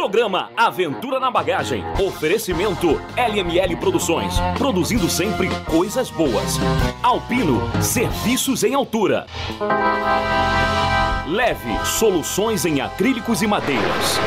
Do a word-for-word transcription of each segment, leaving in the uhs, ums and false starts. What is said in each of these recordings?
Programa Aventura na Bagagem. Oferecimento L M L Produções. Produzindo sempre coisas boas. Alpino, serviços em altura. Leve, soluções em acrílicos e madeiras.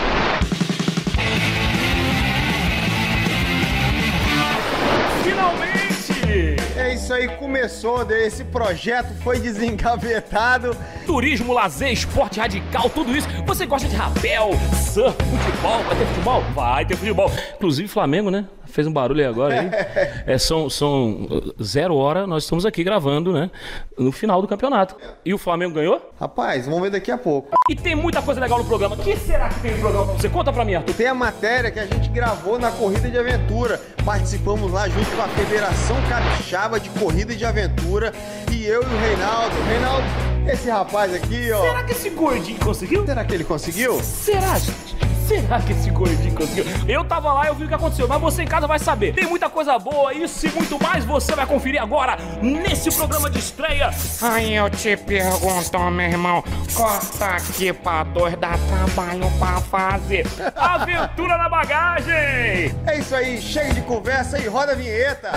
É isso aí, começou, esse projeto foi desengavetado. Turismo, lazer, esporte radical, tudo isso. Você gosta de rapel, surf, futebol? Vai ter futebol? Vai ter futebol. Inclusive Flamengo, né? Fez um barulho aí agora. Aí. É, são, são zero hora, nós estamos aqui gravando, né? No final do campeonato. E o Flamengo ganhou? Rapaz, vamos ver daqui a pouco. E tem muita coisa legal no programa. O que será que tem no programa? Você conta pra mim, Arthur. Tem a matéria que a gente gravou na Corrida de Aventura. Participamos lá junto com a Federação Capixaba de Corrida de Aventura. E eu e o Reinaldo. Reinaldo, esse rapaz aqui, ó. Será que esse gordinho conseguiu? Será que ele conseguiu? Será, gente? Será que esse gordinho conseguiu? Eu tava lá e eu vi o que aconteceu, mas você em casa vai saber. Tem muita coisa boa, isso e muito mais você vai conferir agora nesse programa de estreia. Aí eu te pergunto, meu irmão, corta aqui pra dois, dá trabalho pra fazer. Aventura na Bagagem! É isso aí, chega de conversa e roda a vinheta.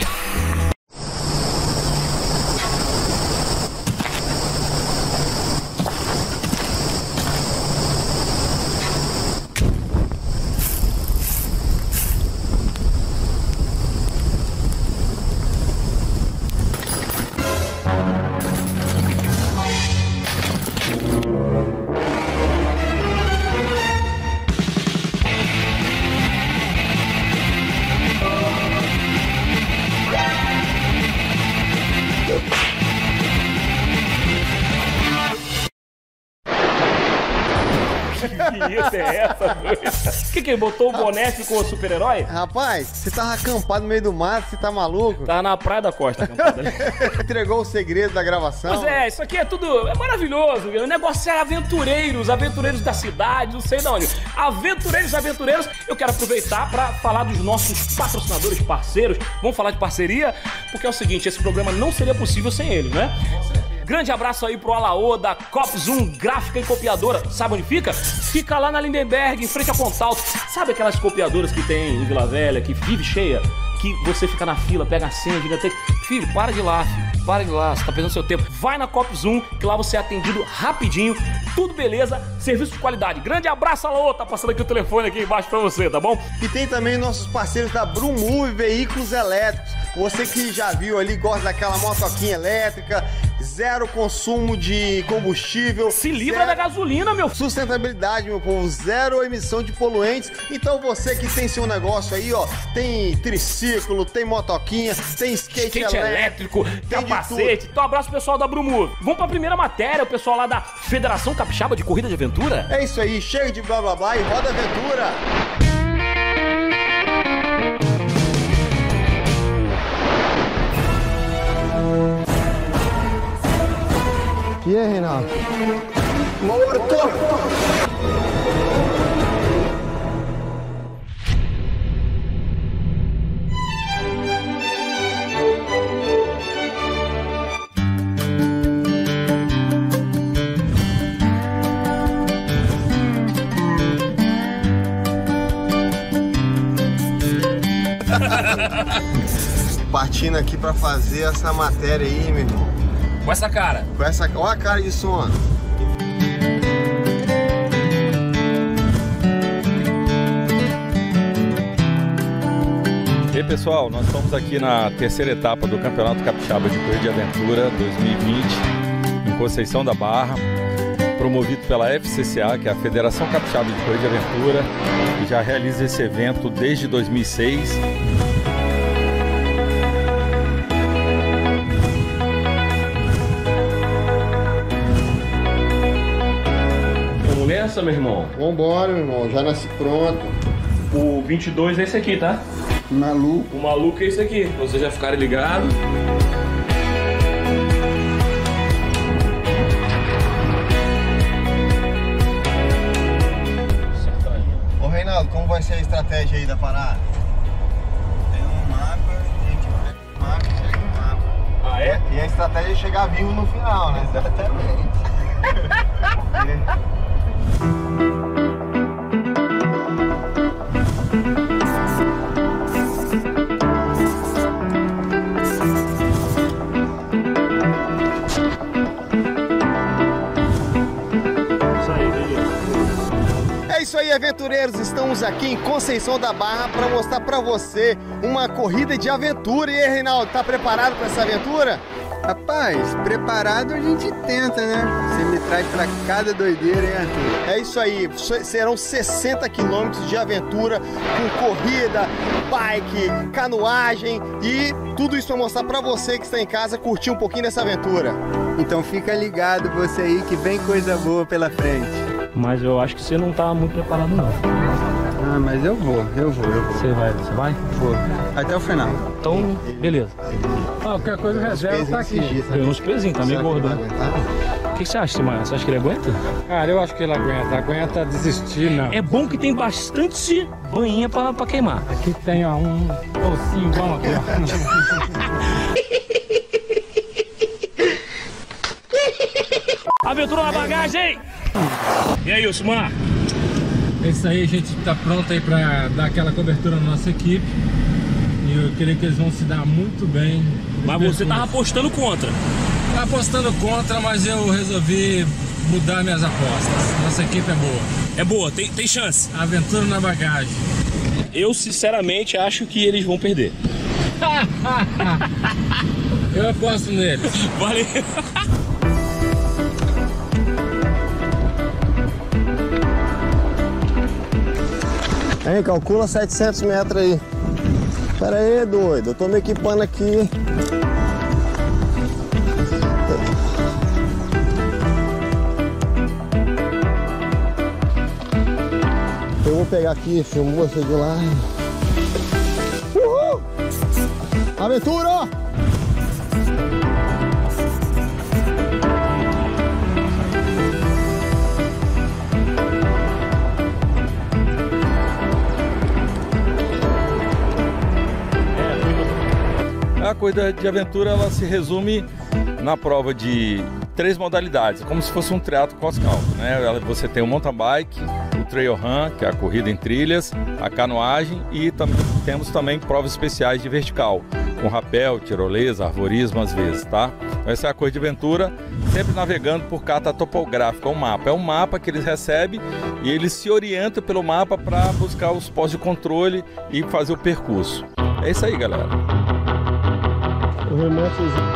Que isso é essa, doida? O que que ele botou o boné e ficou super-herói? Rapaz, você tava acampado no meio do mato, você tá maluco? Tá na Praia da Costa acampado. Entregou o segredo da gravação. Pois é, isso aqui é tudo, é maravilhoso. O negócio é aventureiros, aventureiros da cidade, não sei de onde. Aventureiros, aventureiros, eu quero aproveitar pra falar dos nossos patrocinadores, parceiros. Vamos falar de parceria, porque é o seguinte, esse programa não seria possível sem eles, né? Grande abraço aí pro Alaô da Copzoom Gráfica e Copiadora. Sabe onde fica? Fica lá na Lindenberg, em frente a Pontalto. Sabe aquelas copiadoras que tem em Vila Velha, que vive cheia? Que você fica na fila, pega a senha, diga até... Filho, para de ir lá, filho. Para de ir lá, você tá perdendo seu tempo. Vai na Copzoom, que lá você é atendido rapidinho. Tudo beleza, serviço de qualidade. Grande abraço, Alaô. Tá passando aqui o telefone aqui embaixo pra você, tá bom? E tem também nossos parceiros da Brumove Veículos Elétricos. Você que já viu ali, gosta daquela motoquinha elétrica, zero consumo de combustível. Se livra zero... da gasolina, meu. Sustentabilidade, meu povo, zero emissão de poluentes. Então você que tem seu negócio aí, ó, tem triciclo, tem motoquinha, tem skate, skate elétrico, elétrico, tem capacete. Então abraço pro pessoal da Brumove. Vamos pra primeira matéria, o pessoal lá da Federação Capixaba de Corrida de Aventura. É isso aí, chega de blá blá blá e roda a aventura. E aí, Reinaldo? Morto! Partindo aqui pra fazer essa matéria aí, meu irmão. Com essa cara. Com essa... Olha a cara de sono. E aí, pessoal, nós estamos aqui na terceira etapa do Campeonato Capixaba de Corrida de Aventura dois mil e vinte, em Conceição da Barra, promovido pela F C C A, que é a Federação Capixaba de Corrida de Aventura, que já realiza esse evento desde dois mil e seis. Meu irmão. Vambora, meu irmão, já nasci pronto. O vinte e dois é esse aqui, tá? Maluco. O maluco é esse aqui, pra vocês já ficarem ligados. Ô Reinaldo, como vai ser a estratégia aí da parada? Tem um mapa, a gente vai no mapa e chega no mapa. Ah, é? E a estratégia é chegar vivo no final, né? Exatamente. É isso aí, aventureiros, estamos aqui em Conceição da Barra para mostrar para você uma corrida de aventura. E aí, Reinaldo, tá preparado para essa aventura? Rapaz, preparado a gente tenta, né? Você me traz pra cada doideira, hein, Arthur? É isso aí, serão sessenta quilômetros de aventura com corrida, bike, canoagem e tudo isso para mostrar para você que está em casa curtir um pouquinho dessa aventura. Então fica ligado você aí que vem coisa boa pela frente. Mas eu acho que você não tá muito preparado, não. Ah, mas eu vou, eu vou, eu vou. Você vai, você vai? Vou. Até o final. Então, beleza. Ah, qualquer coisa reserva tá aqui. Deu uns pezinhos, tá meio gordo, né? O que você acha, Simar? Você acha que ele aguenta? Cara, eu acho que ele aguenta. Aguenta desistir, não. É bom que tem bastante banhinha pra, pra queimar. Aqui tem, ó, um docinho bom aqui, ó. Aventura na bagagem! E aí, Simar? É isso aí, a gente tá pronto aí pra dar aquela cobertura na nossa equipe. E eu creio que eles vão se dar muito bem. Mas você tava apostando contra. Tava apostando contra, mas eu resolvi mudar minhas apostas. Nossa equipe é boa. É boa, tem, tem chance. Aventura na bagagem. Eu, sinceramente, acho que eles vão perder. Eu aposto neles. Valeu! Hein, calcula setecentos metros aí. Pera aí, doido, eu tô me equipando aqui. Eu vou pegar aqui, filmo você de lá. Uhul! Aventura! A corrida de aventura ela se resume na prova de três modalidades, como se fosse um triatlo cross-country, né? Você tem o mountain bike, o trail run, que é a corrida em trilhas, a canoagem e também temos também provas especiais de vertical, com rapel, tirolesa, arvorismo às vezes, tá? Essa é a corrida de aventura, sempre navegando por carta topográfica, um mapa. É um mapa que eles recebem e eles se orientam pelo mapa para buscar os postos de controle e fazer o percurso. É isso aí, galera. O remotozinho.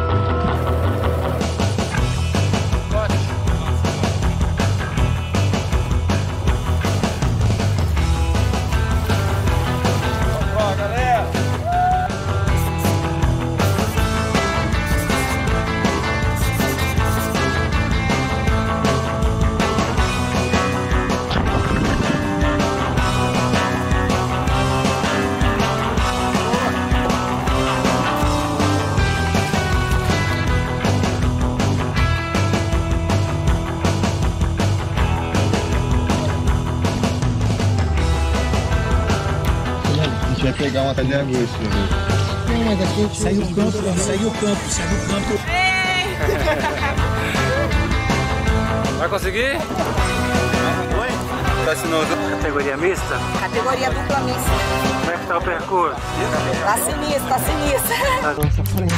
Vai pegar uma cadeira gosto. Não, mas aqui a gente segue o campo, segue o campo, segue o campo. Vai conseguir? Oi? Tá assinando Categoria mista? Categoria dupla mista. Como é que tá o percurso? Tá sinistro, tá sinistro. Nossa frente.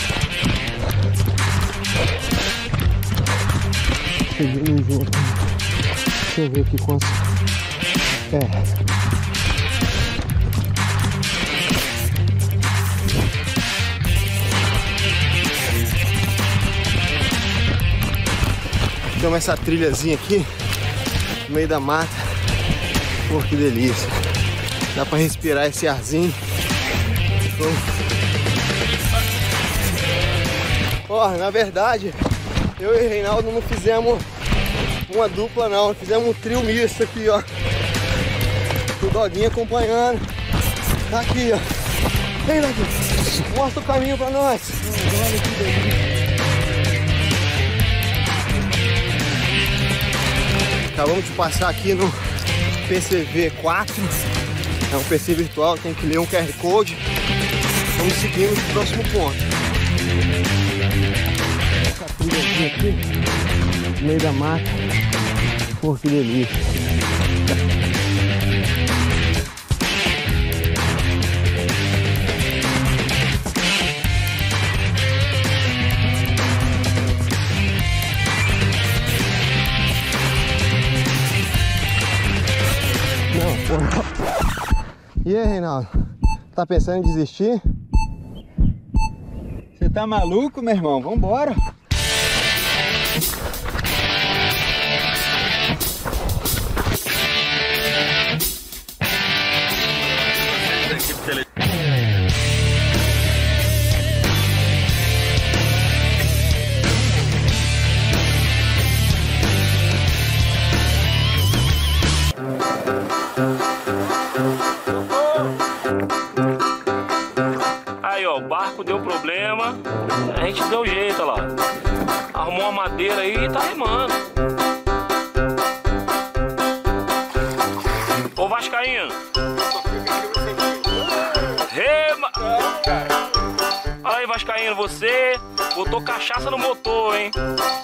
Cheguei no jogo. Deixa eu ver aqui quantos. É. Então essa trilhazinha aqui no meio da mata. Pô, que delícia. Dá pra respirar esse arzinho. Então... Ó, na verdade, eu e o Reinaldo não fizemos uma dupla não, fizemos um trio misto aqui, ó. O Doguinho acompanhando. Tá aqui, ó. Vem, Doguinho. Mostra o caminho pra nós. Acabamos de passar aqui no P C V quatro, é um P C virtual, tem que ler um Q R Code. Vamos seguindo pro próximo ponto. Essa trilhazinha aqui, no meio da mata. Pô, que delícia. moral. E aí, Reinaldo? Tá pensando em desistir? Você tá maluco, meu irmão? Vambora! Aí, ó, o barco deu problema, a gente deu jeito, olha lá. Arrumou uma madeira aí e tá remando. Ô Vascaíno! Rema! Olha aí, Vascaíno, você botou cachaça no motor, hein?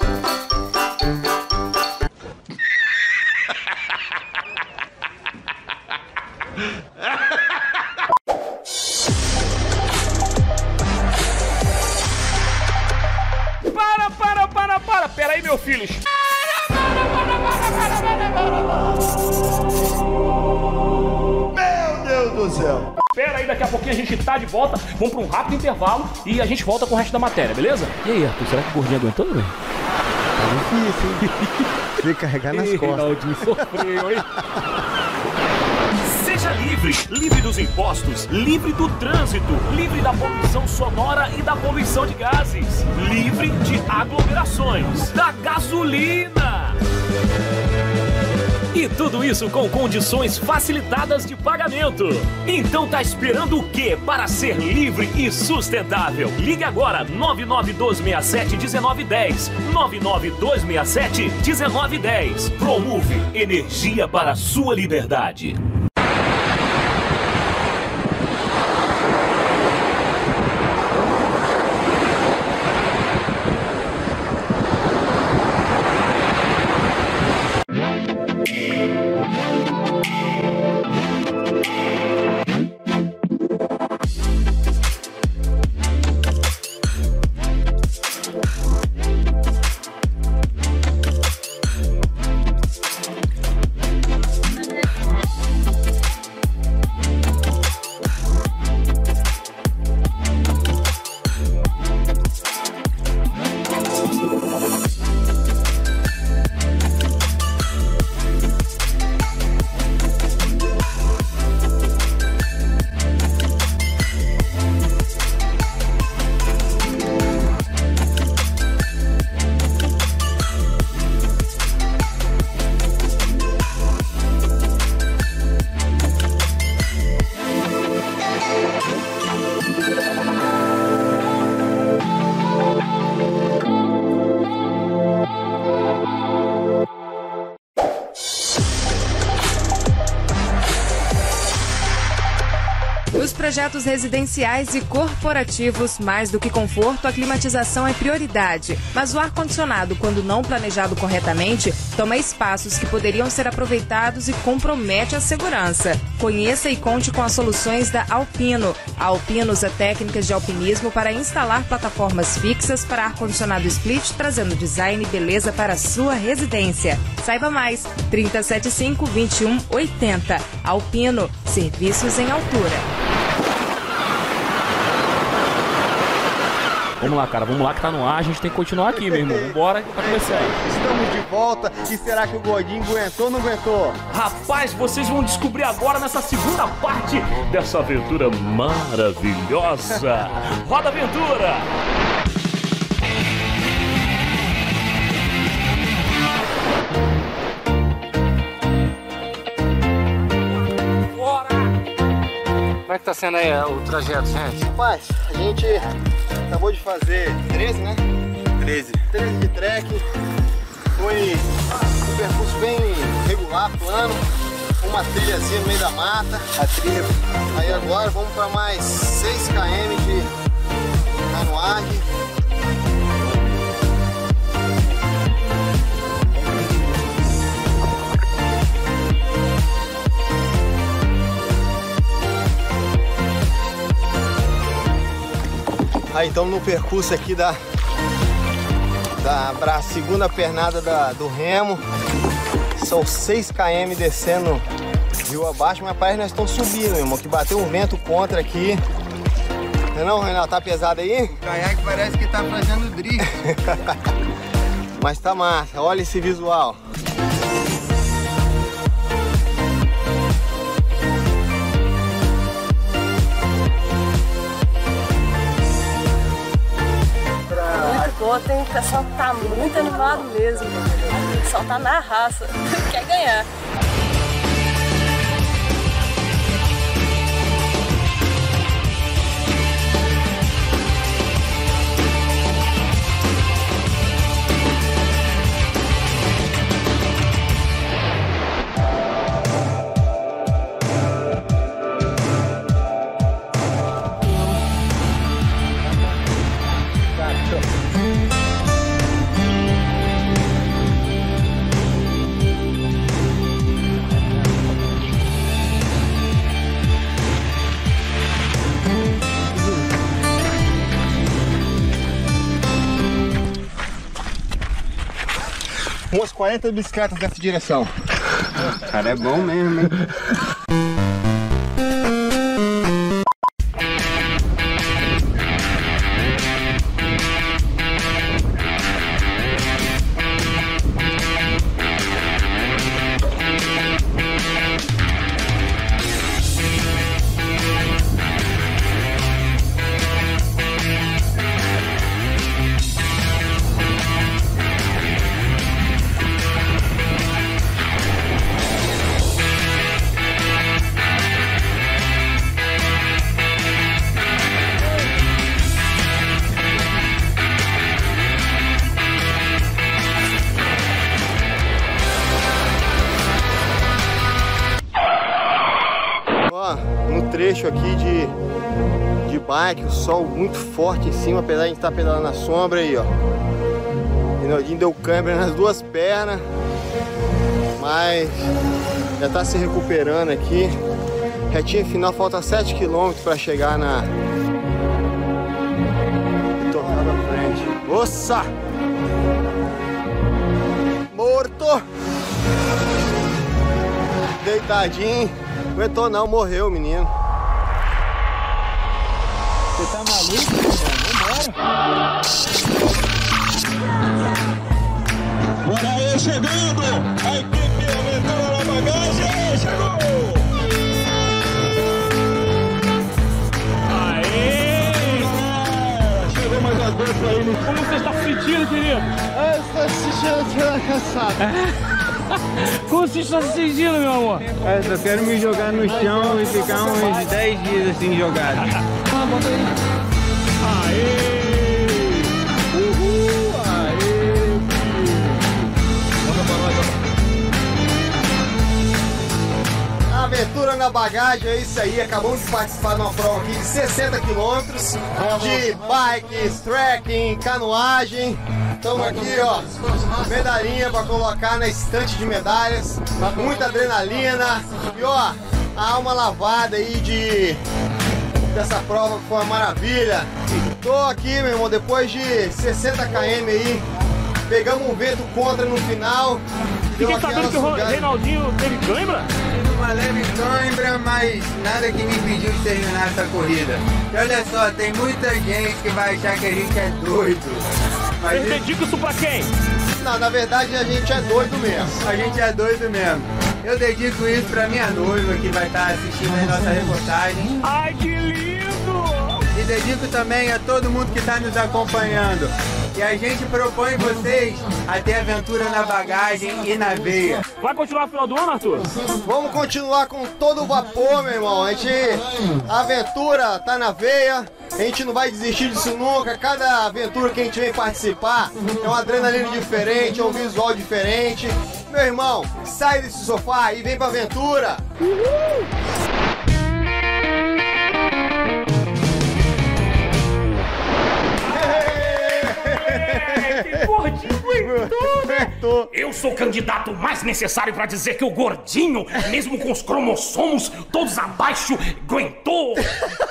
Para, para, para, para! Pera aí, meu filho! Meu Deus do céu! Pera aí, daqui a pouquinho a gente tá de volta. Vamos pra um rápido intervalo e a gente volta com o resto da matéria, beleza? E aí, Arthur, será que o gordinho aguentou, velho? Tá difícil, hein? Tem que carregar nas Ei, costas. Reinaldinho sofreu, hein? Seja livre, livre dos impostos, livre do trânsito, livre da poluição sonora e da poluição de gases, livre de aglomerações, da gasolina. E tudo isso com condições facilitadas de pagamento. Então tá esperando o quê para ser livre e sustentável? Ligue agora nove nove dois seis sete um nove um zero, nove nove dois seis sete um nove um zero. Promove energia para a sua liberdade. Nos projetos residenciais e corporativos, mais do que conforto, a climatização é prioridade. Mas o ar-condicionado, quando não planejado corretamente, toma espaços que poderiam ser aproveitados e compromete a segurança. Conheça e conte com as soluções da Alpino. A Alpino usa técnicas de alpinismo para instalar plataformas fixas para ar-condicionado split, trazendo design e beleza para a sua residência. Saiba mais, trinta setenta e cinco, vinte e um, oitenta. Alpino, serviços em altura. Vamos lá, cara, vamos lá que tá no ar, a gente tem que continuar aqui, meu irmão. Vambora pra começar. Estamos de volta e será que o gordinho aguentou ou não aguentou? Rapaz, vocês vão descobrir agora nessa segunda parte dessa aventura maravilhosa. Roda a aventura! Bora! Como é que tá sendo aí o trajeto, gente? Rapaz, a gente acabou de fazer treze, né? treze. treze de trek. Foi um percurso bem regular, plano. Uma trilhazinha no meio da mata. A trilha. Aí agora vamos para mais seis quilômetros de canoagem. Aí estamos no percurso aqui da, da pra segunda pernada da, do remo. são seis quilômetros descendo rio abaixo, mas parece que nós estamos subindo, meu irmão, que bateu um vento contra aqui. Não é não, Reinaldo? Tá pesado aí? O caiaque parece que tá fazendo drift. Mas tá massa, olha esse visual. Muito bom, tem, o pessoal tá muito animado mesmo. O pessoal tá na raça, quer ganhar. Umas quarenta bicicletas nessa direção. O cara é bom mesmo, hein? No trecho aqui de, de bike, o sol muito forte em cima, apesar de a gente estar pedalando na sombra aí, ó. O Reinaldinho deu câimbra nas duas pernas, mas já está se recuperando aqui. Retinha final, falta sete quilômetros para chegar na tornada à frente. Nossa! Morto! Deitadinho. Não aguentou não, morreu o menino. Você tá maluco? Vambora! Bora aí, chegando! A equipe Aventura na Bagagem! Chegou! Aê! Chegou mais uma vez aí no... Como você está se sentindo, querido? Eu estou assistindo, cansado. Como você está se sentindo, meu amor? Eu só quero me jogar no chão e ficar uns dez dias assim jogado. Ah, bota aí. Aê! Uhul! Aê! Bota pra nós, Aventura na Bagagem, é isso aí. Acabamos de participar de uma prova aqui de sessenta quilômetros de bikes, trekking, canoagem. Estamos aqui, ó, medalhinha para colocar na estante de medalhas, muita adrenalina e ó, a alma lavada aí de dessa prova que foi uma maravilha. Tô aqui, meu irmão, depois de sessenta quilômetros aí, pegamos um vento contra no final. Fiquei sabendo que o Reinaldinho teve câimbra? Tive uma leve câimbra, mas nada que me impediu de terminar essa corrida. E olha só, tem muita gente que vai achar que a gente é doido. Mas você dedica isso pra quem? Não, na verdade a gente é doido mesmo. A gente é doido mesmo. Eu dedico isso pra minha noiva que vai estar assistindo a nossa reportagem. Ai, que lindo! E dedico também a todo mundo que está nos acompanhando. E a gente propõe vocês a ter aventura na bagagem e na veia. Vai continuar no final do ano, Arthur? Vamos continuar com todo o vapor, meu irmão. A gente, a aventura tá na veia. A gente não vai desistir disso nunca. Cada aventura que a gente vem participar é uma adrenalina diferente, é um visual diferente. Meu irmão, sai desse sofá e vem pra aventura. Uhul! Que gordinho aguentou, né? Eu sou o candidato mais necessário pra dizer que o gordinho, mesmo com os cromossomos todos abaixo, aguentou.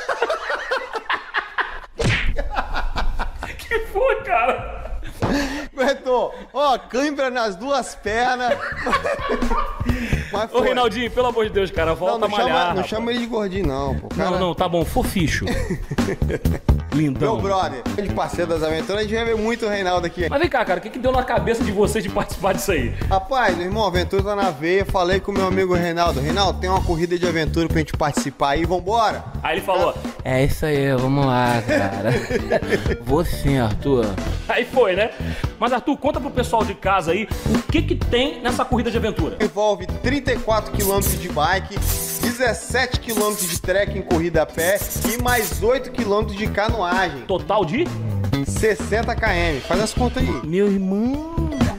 Que foi, cara? Aguentou. Ó, cãibra nas duas pernas. Mas Ô, Reinaldinho, pelo amor de Deus, cara, volta não, não a malhar. Chama, não chama ele de gordinho, não, pô. Cara... Não, não, tá bom, foficho. Lindão. Meu brother, de parceiro das aventuras, a gente vai ver muito o Reinaldo aqui. Mas vem cá, cara, o que, que deu na cabeça de vocês de participar disso aí? Rapaz, meu irmão, a aventura tá na veia. Falei com o meu amigo Reinaldo. Reinaldo, tem uma corrida de aventura pra gente participar aí, vambora? Aí ele falou: é isso aí, vamos lá, cara. Vou sim, Arthur. Aí foi, né? Mas Arthur, conta pro pessoal de casa aí o que que tem nessa corrida de aventura. Envolve trinta e quatro quilômetros de bike, dezessete quilômetros de trekking, corrida a pé e mais oito quilômetros de canoagem. Total de? sessenta quilômetros. Faz as contas aí. Meu irmão.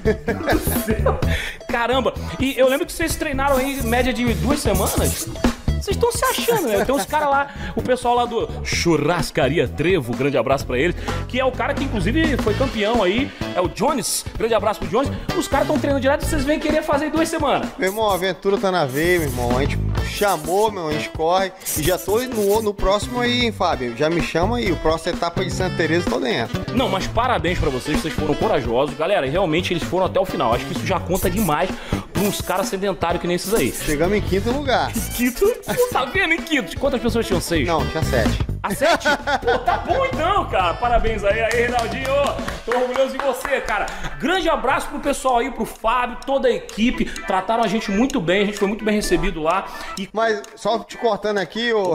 Caramba. E eu lembro que vocês treinaram aí em média de duas semanas. Vocês estão se achando, né? Tem uns caras lá, o pessoal lá do Churrascaria Trevo, grande abraço pra eles, que é o cara que inclusive foi campeão aí, é o Jones, grande abraço pro Jones. Os caras estão treinando direto e vocês vêm querer fazer em duas semanas. Meu irmão, a aventura tá na veia, meu irmão. A gente chamou, meu irmão, a gente corre e já tô no, no próximo aí, hein, Fábio? Já me chama aí, o próximo etapa de Santa Teresa tô dentro. Não, mas parabéns pra vocês, vocês foram corajosos. Galera, realmente eles foram até o final. Acho que isso já conta demais pra uns caras sedentários que nem esses aí. Chegamos em quinto lugar. Quinto? Tá vendo em quinto? Quantas pessoas tinham? Seis? Não, tinha sete. A sete? Pô, tá bom então, cara. Parabéns aí, aí, Reinaldinho. Tô orgulhoso de você, cara. Grande abraço pro pessoal aí, pro Fábio, toda a equipe. Trataram a gente muito bem, a gente foi muito bem recebido lá. E... Mas, só te cortando aqui, ô...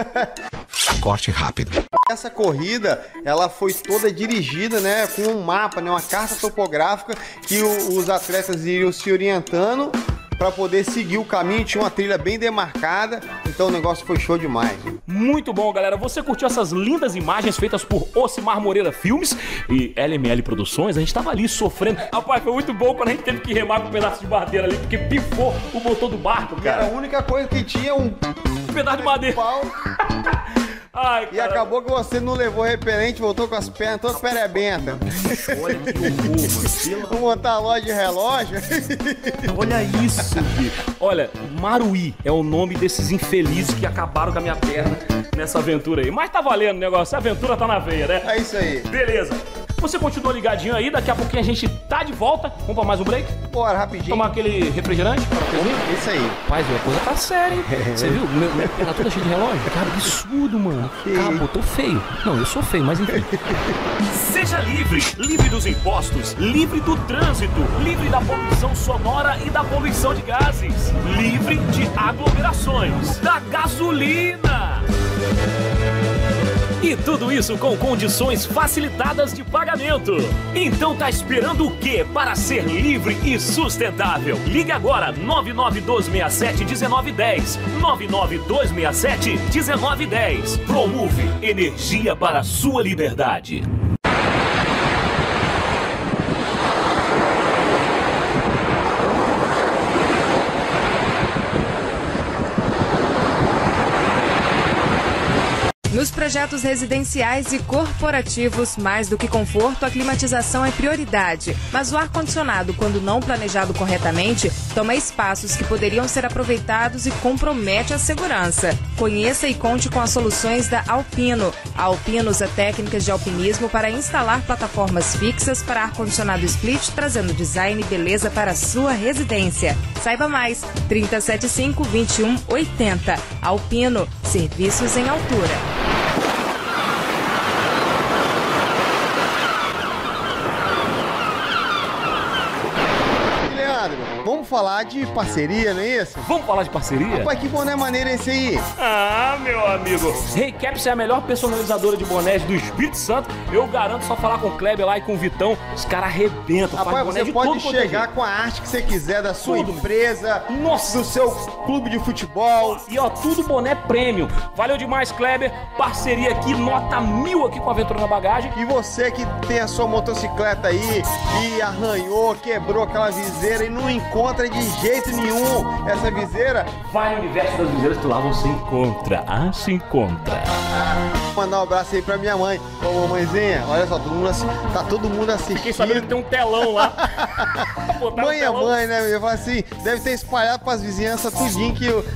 Corte rápido. Essa corrida, ela foi toda dirigida, né, com um mapa, né, uma carta topográfica que o, os atletas iriam se orientando para poder seguir o caminho. Tinha uma trilha bem demarcada, então o negócio foi show demais. Muito bom, galera. Você curtiu essas lindas imagens feitas por Ocimar Moreira Filmes e L M L Produções? A gente tava ali sofrendo. Rapaz, foi muito bom quando a gente teve que remar com um pedaço de madeira ali, porque pifou o motor do barco, cara. Era a única coisa que tinha um, um pedaço de madeira. Pau. Ai, e acabou que você não levou repelente, voltou com as pernas todas perebentas. Olha que horror, Vou montar a loja de relógio. Olha isso, filho. Olha, Maruí é o nome desses infelizes que acabaram com a minha perna nessa aventura aí. Mas tá valendo o negócio, a aventura tá na veia, né? É isso aí. Beleza. Você continua ligadinho aí, daqui a pouquinho a gente tá de volta. Vamos pra mais um break? Bora, rapidinho. Tomar aquele refrigerante? Isso aí. Rapaz, a coisa tá séria, hein? Você viu? Minha, minha perna toda cheia de relógio. Cara, absurdo, mano. Cara, botou feio. Não, eu sou feio, mas enfim. Seja livre. Livre dos impostos. Livre do trânsito. Livre da poluição sonora e da poluição de gases. Livre de aglomerações. Da gasolina. E tudo isso com condições facilitadas de pagamento. Então tá esperando o quê para ser livre e sustentável? Ligue agora nove nove dois seis sete um nove um zero. nove nove dois seis sete um nove um zero. Promove energia para a sua liberdade. Nos projetos residenciais e corporativos, mais do que conforto, a climatização é prioridade. Mas o ar-condicionado, quando não planejado corretamente, toma espaços que poderiam ser aproveitados e compromete a segurança. Conheça e conte com as soluções da Alpino. A Alpino usa técnicas de alpinismo para instalar plataformas fixas para ar-condicionado split, trazendo design e beleza para a sua residência. Saiba mais, trinta setenta e cinco, vinte e um, oitenta. Alpino, serviços em altura. Vamos falar de parceria, não é isso? Vamos falar de parceria? Rapaz, que boné maneiro é esse aí? Ah, meu amigo. Hey Caps é a melhor personalizadora de bonés do Espírito Santo. Eu garanto, só falar com o Kleber lá e com o Vitão, os caras arrebentam. Rapaz, você pode chegar com a arte que você quiser da sua tudo. empresa, Nossa. do seu clube de futebol. E ó, tudo boné premium. Valeu demais, Kleber. Parceria aqui, nota mil aqui com a Aventura na Bagagem. E você que tem a sua motocicleta aí e arranhou, quebrou aquela viseira e não encontra de jeito nenhum essa viseira, vai no universo das viseiras que lá você encontra. Ah, se encontra. Vou mandar um abraço aí pra minha mãe. Ô, mamãezinha, olha só, todo mundo assi... tá todo mundo assistindo. Fiquei sabendo que tem um telão lá. Mãe é mãe, né? Eu falo assim, deve ter espalhado pras vizinhanças tudinho que eu...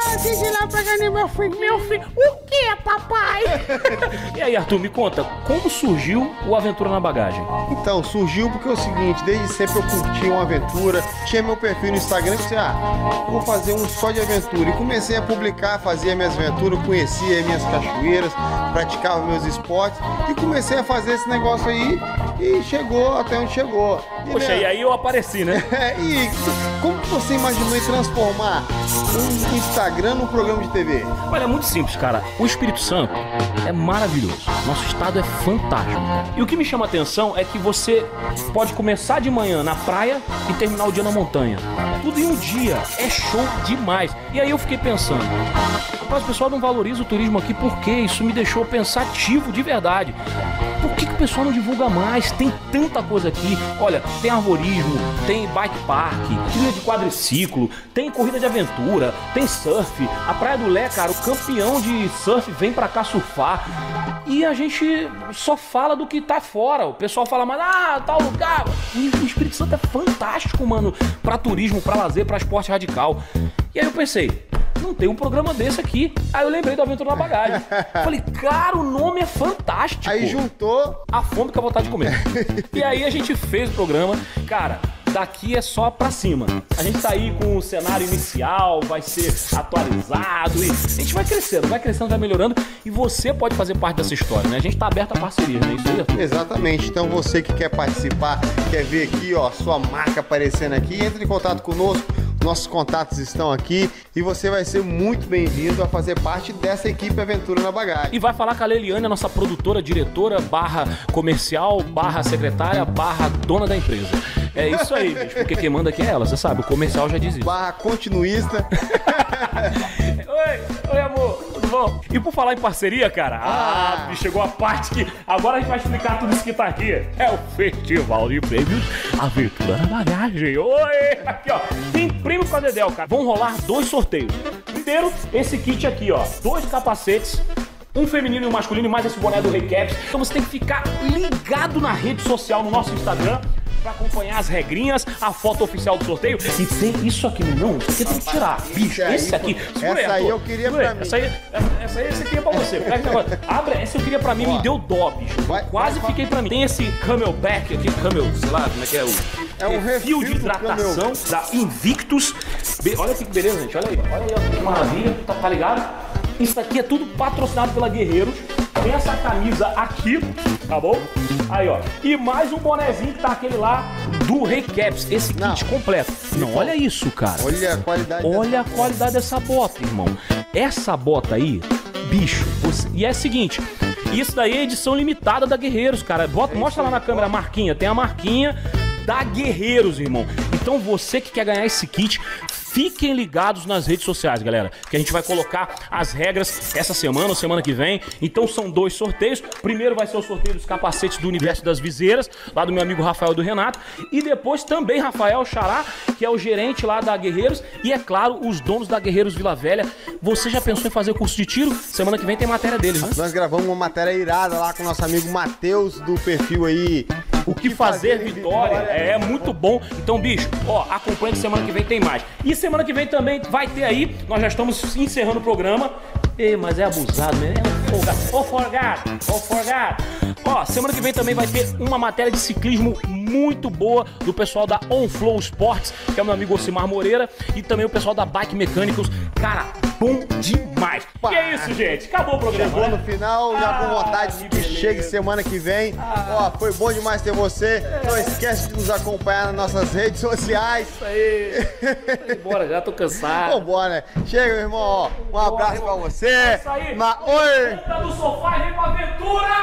Ah, tem que ir lá pra ganhar meu filho. Meu filho, o que, papai? E aí, Arthur, me conta, como surgiu o Aventura na Bagagem? Então, surgiu porque é o seguinte, desde sempre eu curti uma aventura, tinha meu perfil no Instagram e disse, ah, vou fazer um só de aventura. E comecei a publicar, fazia minhas aventuras, conhecia minhas cachoeiras, praticava meus esportes e comecei a fazer esse negócio aí e chegou até onde chegou. E, Poxa, né? e aí eu apareci, né? E como que você imaginou em transformar um Instagram num programa de T V? Olha, é muito simples, cara. O Espírito Santo é maravilhoso. Nosso estado é fantástico. E o que me chama a atenção é que você pode começar de manhã na praia e terminar o dia na montanha. Tudo em um dia. É show demais. E aí eu fiquei pensando, rapaz, o pessoal não valoriza o turismo aqui, por quê? Isso me deixou pensativo de verdade. Por que, que o pessoal não divulga mais? Tem tanta coisa aqui. Olha, tem arborismo, tem bike park, trilha de quadriciclo, tem corrida de aventura, tem surf. A Praia do Lé, cara, o campeão de surf vem pra cá surfar. E a gente só fala do que tá fora. O pessoal fala mais, ah, tal lugar. E o Espírito Santo é fantástico, mano, pra turismo, pra lazer, pra esporte radical. E aí eu pensei, não tem um programa desse aqui. Aí eu lembrei do Aventura na Bagagem. Falei, cara, o nome é fantástico. Aí juntou a fome com a vontade de comer. E aí a gente fez o programa. Cara, daqui é só pra cima. A gente tá aí com o cenário inicial, vai ser atualizado e a gente vai crescendo, vai crescendo, vai melhorando e você pode fazer parte dessa história, né? A gente tá aberto a parceria, né? Isso aí, Arthur? Exatamente. Então você que quer participar, quer ver aqui, ó, sua marca aparecendo aqui, entre em contato conosco. Nossos contatos estão aqui e você vai ser muito bem-vindo a fazer parte dessa equipe Aventura na Bagagem. E vai falar com a Leliane, a nossa produtora, diretora, barra comercial, barra secretária, barra dona da empresa. É isso aí, bicho, porque quem manda aqui é ela, você sabe, o comercial já diz isso. Barra continuista. Oi, oi amor, tudo bom? E por falar em parceria, cara, ah, ah chegou a parte que agora a gente vai explicar tudo isso que tá aqui. É o Festival de Prêmios Aventura na Bagagem. Oi, aqui ó, tem prêmio pra Dedéu, cara. Vão rolar dois sorteios. Primeiro, esse kit aqui, ó, dois capacetes. Um feminino e um masculino, e mais esse boné do Recaps. Então você tem que ficar ligado na rede social, no nosso Instagram, pra acompanhar as regrinhas, a foto oficial do sorteio. E tem isso aqui, não, isso aqui tem que tirar. Bicho, esse aqui. Essa aí, aí eu queria Segura pra mim. Essa aí, essa aí esse aqui é pra você. Pega esse negócio. Abre, essa eu queria pra mim, ó, me deu dó, bicho. Vai, Quase vai, fiquei pra mim. Tem esse Camelback aqui, Camel, sei lá, como é que é o... É um refil de hidratação da Invictus. Be olha que beleza, gente. Olha aí, olha aí, ó, que maravilha. Tá, tá ligado? Isso aqui é tudo patrocinado pela Guerreiros. Tem essa camisa aqui, tá bom? Aí, ó. E mais um bonezinho que tá aquele lá do Recaps. Esse kit Não. completo. Não, olha isso, cara. Olha a qualidade. Olha a qualidade dessa bota, irmão. Essa bota aí, bicho. Você... E é o seguinte, isso daí é edição limitada da Guerreiros, cara. Bota, é mostra lá na câmera a marquinha. Tem a marquinha da Guerreiros, irmão. Então você que quer ganhar esse kit, fiquem ligados nas redes sociais, galera, que a gente vai colocar as regras essa semana ou semana que vem. Então são dois sorteios. Primeiro vai ser o sorteio dos capacetes do Universo das Viseiras, lá do meu amigo Rafael do Renato. E depois também Rafael Xará, que é o gerente lá da Guerreiros. E é claro, os donos da Guerreiros Vila Velha. Você já pensou em fazer curso de tiro? Semana que vem tem matéria deles, né? Nós gravamos uma matéria irada lá com o nosso amigo Matheus, do perfil aí O que fazer, fazer Vitória. Vitória. É muito bom. Então, bicho, ó, acompanha que semana que vem tem mais. E semana que vem também vai ter aí, nós já estamos encerrando o programa. Ei, mas é abusado, né? É um folgado. Ô, folgado, ô, folgado. Ó, semana que vem também vai ter uma matéria de ciclismo muito boa do pessoal da On Flow Sports, que é o meu amigo Ocimar Moreira, e também o pessoal da Bike Mecânicos. Cara, bom demais. Pá. E é isso, gente. Acabou o programa. Chegou né? no final, já com vontade de que chegue semana que vem. Ah. Ó, foi bom demais ter você. É. Não esquece de nos acompanhar nas nossas redes sociais. Isso aí. Bora, já tô cansado. Vambora, né? Chega, meu irmão. Ó, um abraço pra você. É isso aí. Ma... Oi. Senta no sofá e vem pra aventura.